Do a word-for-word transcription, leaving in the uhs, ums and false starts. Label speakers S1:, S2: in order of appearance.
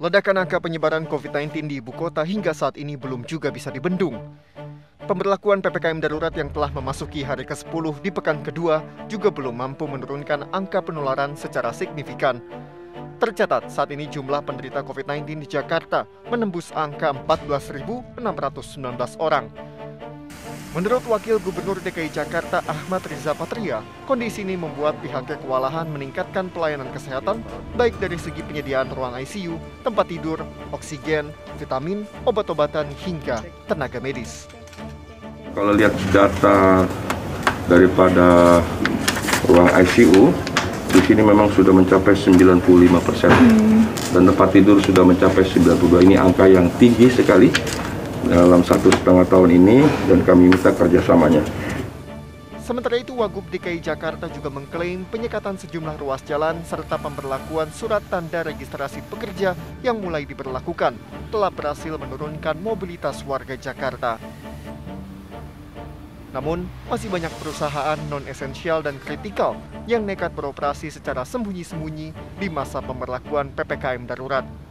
S1: Ledakan angka penyebaran covid sembilan belas di ibu kota hingga saat ini belum juga bisa dibendung. Pemberlakuan P P K M darurat yang telah memasuki hari ke sepuluh di pekan kedua juga belum mampu menurunkan angka penularan secara signifikan. Tercatat saat ini jumlah penderita covid sembilan belas di Jakarta menembus angka empat belas ribu enam ratus sembilan belas orang. Menurut Wakil Gubernur D K I Jakarta Ahmad Riza Patria, kondisi ini membuat pihaknya kewalahan meningkatkan pelayanan kesehatan baik dari segi penyediaan ruang I C U, tempat tidur, oksigen, vitamin, obat-obatan hingga tenaga medis.
S2: Kalau lihat data daripada ruang I C U, di sini memang sudah mencapai sembilan puluh lima persen dan tempat tidur sudah mencapai sembilan puluh dua. Ini angka yang tinggi sekali dalam satu setengah tahun ini dan kami minta kerjasamanya.
S1: Sementara itu, Wagub D K I Jakarta juga mengklaim penyekatan sejumlah ruas jalan serta pemberlakuan surat tanda registrasi pekerja yang mulai diberlakukan telah berhasil menurunkan mobilitas warga Jakarta. Namun, masih banyak perusahaan non-esensial dan kritikal yang nekat beroperasi secara sembunyi-sembunyi di masa pemberlakuan P P K M darurat.